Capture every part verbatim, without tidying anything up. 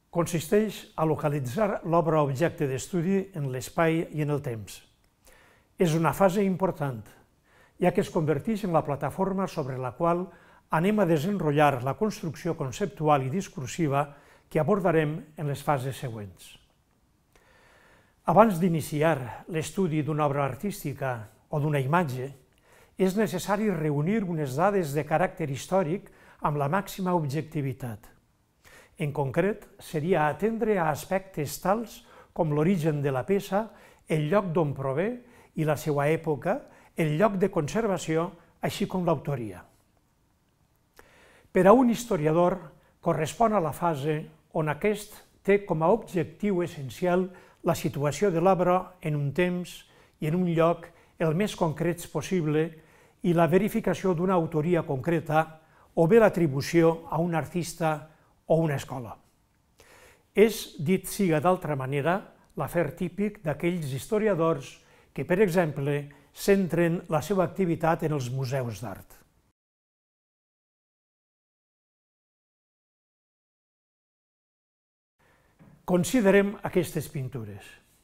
consisteix a localitzar l'obra objecte d'estudi en l'espai i en el temps. És una fase important, ja que es converteix en la plataforma sobre la qual anem a desenrotllar la construcció conceptual i discursiva que abordarem en les fases següents. Abans d'iniciar l'estudi d'una obra artística o d'una imatge, és necessari reunir unes dades de caràcter històric amb la màxima objectivitat. En concret, seria atendre a aspectes tals com l'origen de la peça, el lloc d'on prové i la seva època, el lloc de conservació, així com l'autoria. Per a un historiador, correspon a la fase on aquest té com a objectiu essencial la situació de l'obra en un temps i en un lloc el més concrets possible i la verificació d'una autoria concreta o bé l'atribució a un artista o una escola. És, dit siga d'altra manera, l'afer típic d'aquells historiadors que, per exemple, centren la seva activitat en els museus d'art. Considerem aquestes pintures.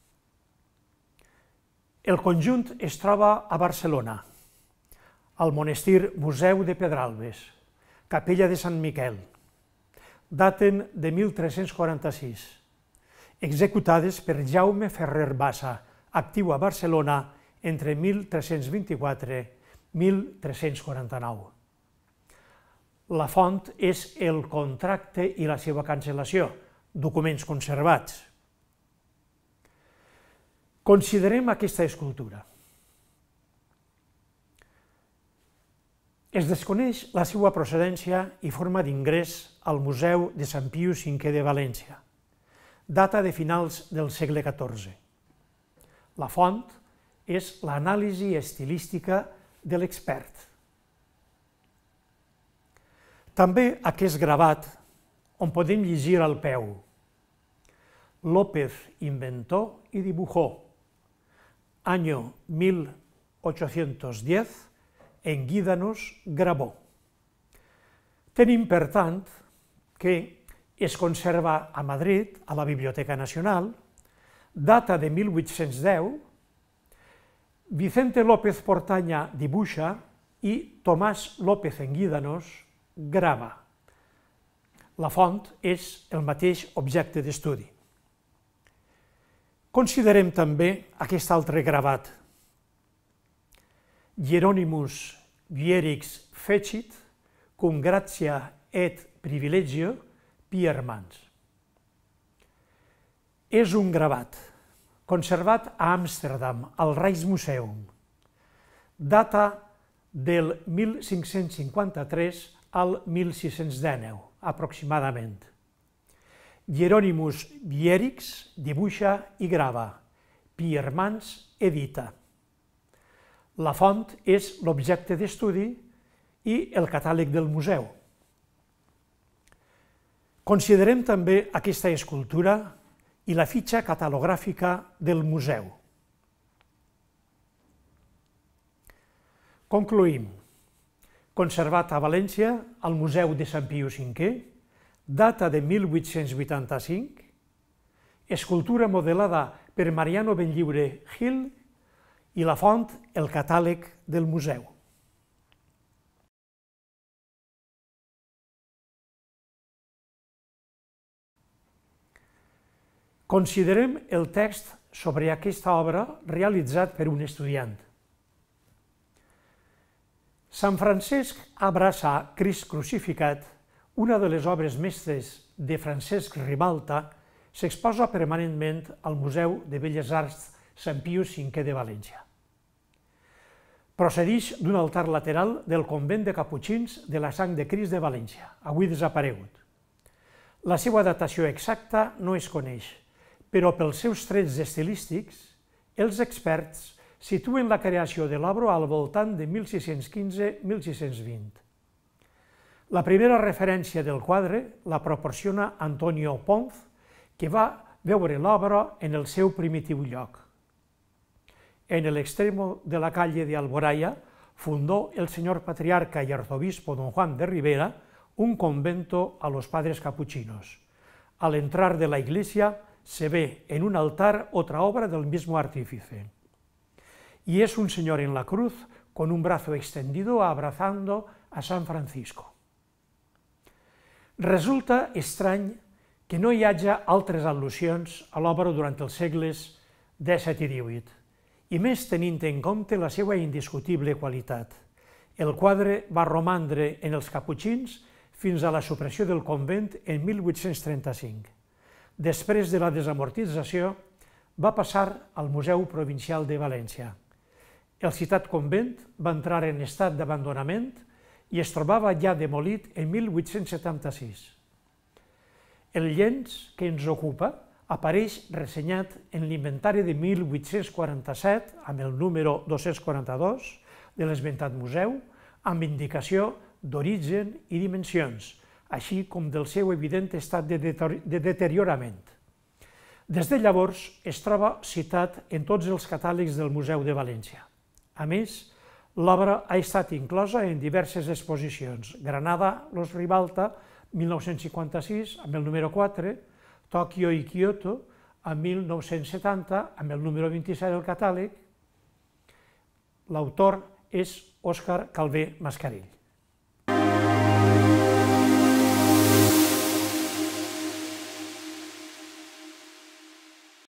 El conjunt es troba a Barcelona, al monestir Museu de Pedralbes, capella de Sant Miquel. Daten de mil tres-cents quaranta-sis, executades per Jaume Ferrer Bassa, actiu a Barcelona entre mil tres-cents vint-i-quatre i mil tres-cents quaranta-nou. La font és el contracte i la seva cancel·lació, documents conservats. Considerem aquesta escultura. Es desconeix la seva procedència i forma d'ingrés al Museu de Sant Pius cinquè de València. Data de finals del segle catorze. La font és l'anàlisi estilística de l'expert. També aquest gravat, on podem llegir al peu: López inventó y dibujó, año mil ochocientos diez, en Guídanos grabó. Tenim, per tant, que es conserva a Madrid, a la Biblioteca Nacional, data de mil vuit-cents deu, Vicente López Portaña dibuixa i Tomàs López en Guídanos grava. La font és el mateix objecte d'estudi. Considerem també aquest altre gravat: Hieronymus Vierix fecit, cum gratia et privilegio Piermans. És un gravat conservat a Amsterdam, al Rijksmuseum. Data del mil cinc-cents cinquanta-tres al mil sis-cents dinou, aproximadament. Hieronymus Vierix dibuixa i grava, Piermans edita. La font és l'objecte d'estudi i el catàleg del museu. Considerem també aquesta escultura i la fitxa catalogràfica del museu. Concluïm. Conservat a València, al Museu de Sant Pius cinquè, data de mil vuit-cents vuitanta-cinc, escultura modelada per Mariano Benlliure Gil i la font, el catàleg del museu. Considerem el text sobre aquesta obra realitzat per un estudiant. Sant Francesc abraça Crist crucificat, una de les obres mestres de Francesc Ribalta, s'exposa permanentment al Museu de Belles Arts Sant Pius cinquè de València. Procedix d'un altar lateral del convent de Caputxins de la Sang de Crist de València, avui desaparegut. La seva datació exacta no es coneix, però pels seus trets estilístics, els experts situen la creació de l'obra al voltant de mil sis-cents quinze a mil sis-cents vint. La primera referència del quadre la proporciona Antonio Ponz, que va veure l'obra en el seu primitiu lloc. En el extremo de la calle de Alboraya fundó el señor patriarca y arzobispo don Juan de Rivera un convento a los padres capuchinos. Al entrar de la iglesia se ve en un altar otra obra del mismo artífice. Y es un señor en la cruz con un brazo extendido abrazando a San Francisco. Resulta estrany que no hi hagi altres al·lusions a l'obra durant els segles disset i divuit, i més tenint en compte la seva indiscutible qualitat. El quadre va romandre en els caputxins fins a la supressió del convent en mil vuit-cents trenta-cinc. Després de la desamortització, va passar al Museu Provincial de València. El citat convent va entrar en estat d'abandonament i es trobava ja demolit en mil vuit-cents setanta-sis. El llenç que ens ocupa apareix ressenyat en l'inventari de mil vuit-cents quaranta-set, amb el número dos-cents quaranta-dos de l'esmentat museu, amb indicació d'origen i dimensions, així com del seu evident estat de deteriorament. Des de llavors es troba citat en tots els catàlegs del Museu de València. A més, l'obra ha estat inclosa en diverses exposicions: Granada, Los Ribalta, mil nou-cents cinquanta-sis, amb el número quatre, Tòquio i Kyoto, amb mil nou-cents setanta, amb el número vint-i-set del catàleg. L'autor és Òscar Calvé Mascarell.